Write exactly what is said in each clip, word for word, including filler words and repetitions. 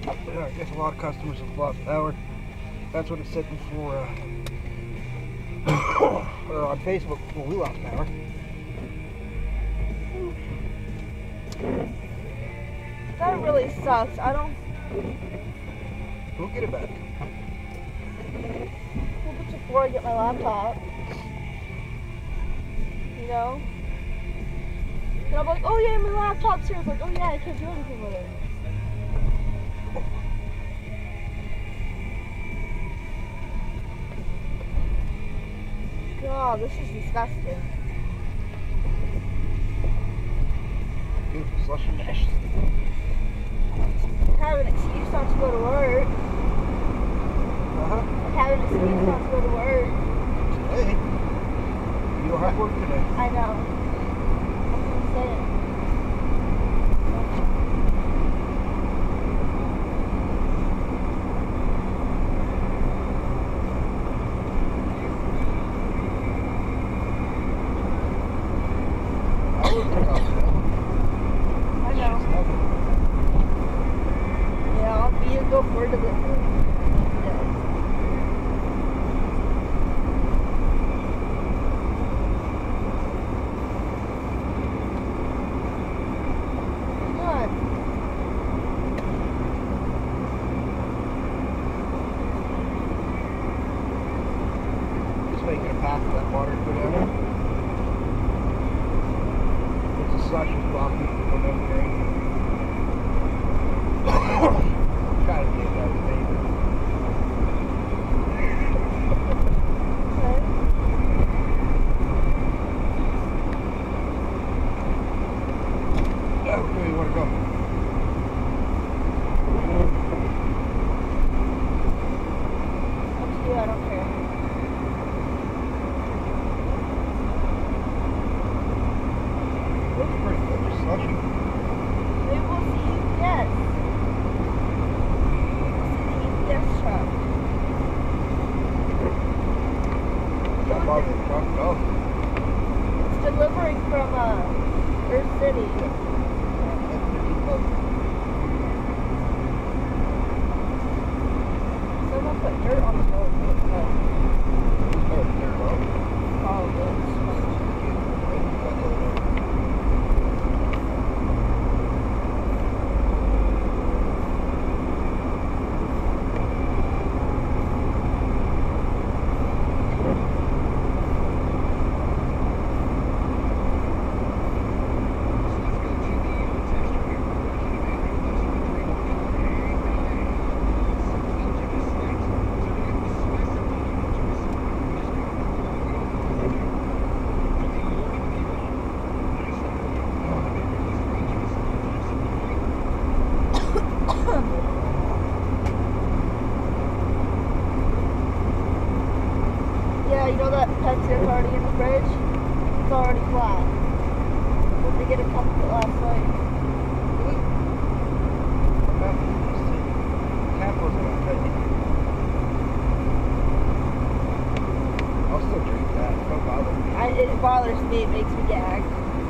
Yeah, I guess a lot of customers have lost power. That's what it said before, uh, or on Facebook before we lost power. That really sucks. I don't. We'll get it back. We'll get before I get my laptop. You know? And I'm like, oh yeah, my laptop's here. It's like, oh yeah, I can't do anything with it. God, this is disgusting. Beautiful slushy mash. Have an excuse not to go to work. Uh-huh. Have an excuse not to go to work. Today. You don't have work today. I know. That's what I'm saying. I would take off today. I know. She's nothing. Yeah, I'll be a go for delivery. Yeah. Good. Just making a path for that water to go down. It's a slush is blocking from going down the drain. Try to get that with me. Okay. Yeah, where do you want to go? Up to you, I don't care. Looks pretty good, just slushy. Maybe we'll see U P S. We'll see the U P S truck. Don't bother with the truck at all. It's delivering from uh, Earth City. That's fifteen bucks. Someone put dirt on the road. Oh, Oh, there, bro. probably. Yeah, you know that Pepsi that's already in the fridge? It's already flat. Did they get a cup of it last night? Really? That was just the cap wasn't on tight. I'll still drink that. Don't bother me. I, it bothers me. It makes me gag.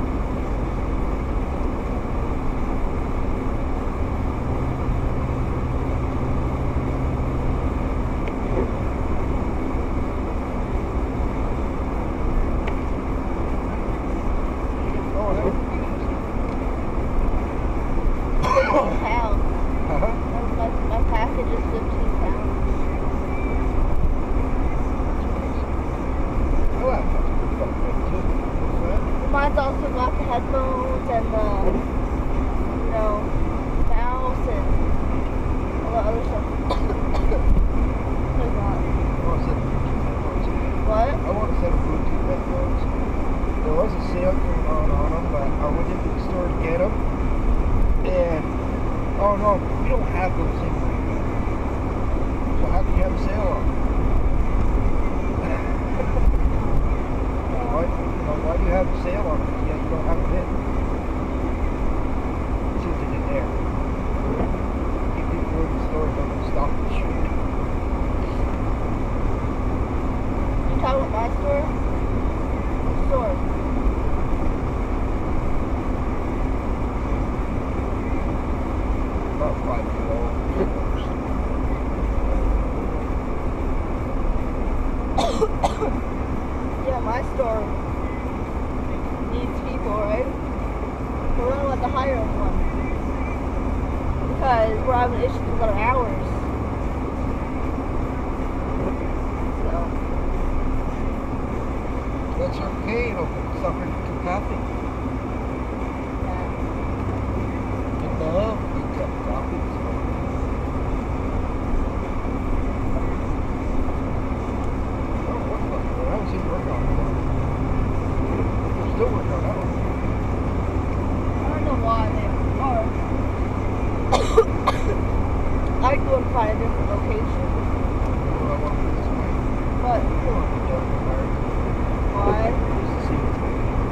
Oh, no. fifteen pounds. Uh-huh. My, my package is fifteen pounds. Oh, that's pretty fucking good, too. What's that? Mine's also got the headphones and the, you know, mouse and all the other stuff. What is that? I want a set of Bluetooth headphones. What? I want a set of Bluetooth headphones. There was a sale going on on them, but I went into the store to get them. And, oh no, we don't have those anymore. So how can you have a sale on them? Why, you know, why do you have a sale on them if you don't have them in? See what they did there. Keep people going to the store and don't stop the street. You talking about my store? Which store? About five years old. because we're having issues with our hours. So. That's okay, it'll suffer capacity. Yeah. You love good cup of coffee. Oh, what the fuck? I haven't seen you work on it. We're still working on that one. I don't know why they are. I'd go and find a different location. Well, I want to do this way. But Come on, you don't get married. why? Just to see what's going on.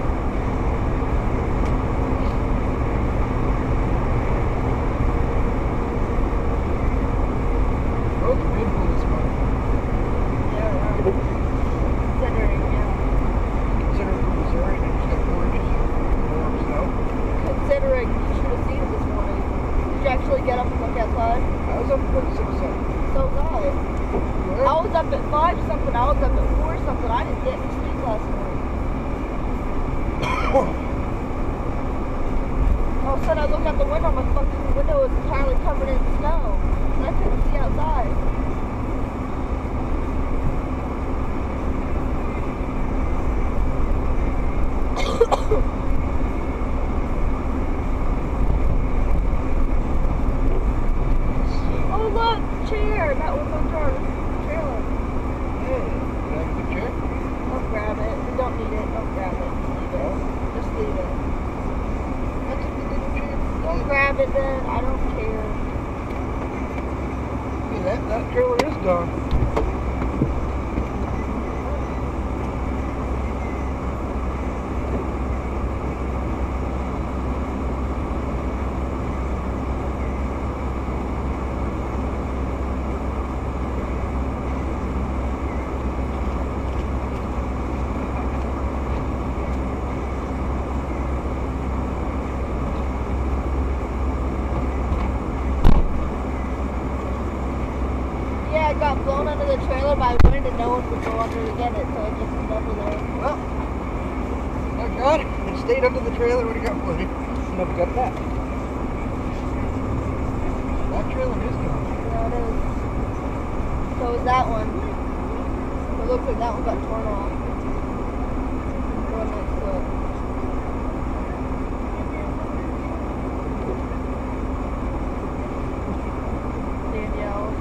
Roads are beautiful this month. Yeah, they are. Considering, yeah. Considering for Missouri, they just got four inches more snow. Considering you should have seen it this morning. Did you actually get up and look outside? I was up at six seven. So was I. Where? I was up at five something. I was up at four something. I didn't get any sleep last night. All of a sudden, I look out the window. My fucking window is entirely covered in snow, and I couldn't see outside. Oh look, chair. That was on our trailer. Hey, can I get a chair? Don't grab it. We don't need it. Don't grab it. Just leave it. Just leave it. That's a good little chair. Don't grab it then. I don't care. Hey, that, that trailer is gone. Yeah, it got blown under the trailer by wind and no one would go under to get it, so it just went under there. Well, I got it. It stayed under the trailer when it got flooded. Never got that. That trailer is gone. Yeah, it is. So is that one. It looks like that one got torn off. The one next to it. Danielle's.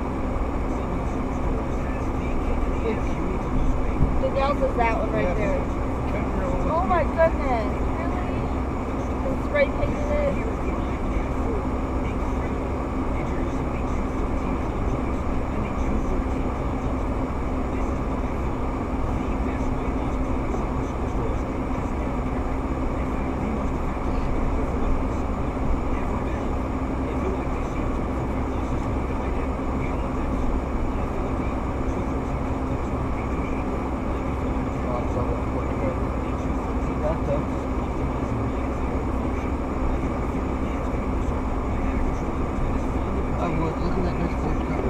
Danielle's is that one right Yeah. there. Oh my goodness. Really? They spray painted it? I'm looking at that sports car.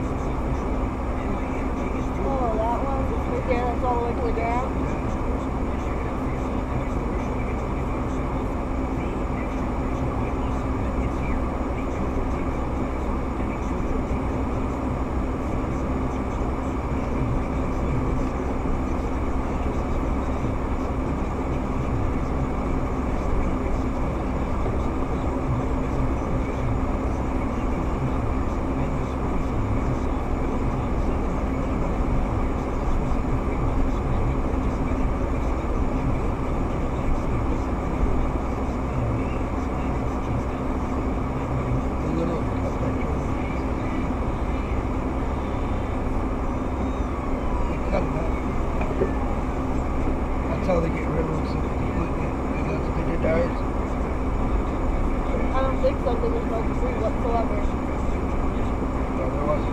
Oh, that one? Right there, that's all the way to the ground? That's how they get rid of them so completely. And that's what they did to ours. I don't think so, because there's no debris whatsoever. No, there wasn't.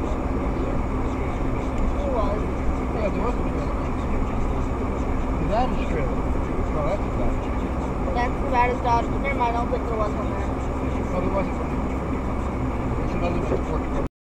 There was. Yeah, there was a trailer. That is trailer. No, that's a Dodge. That's Nevada's Dodge, but never mind, I don't think there was one there. No, there wasn't one. It's another sports car.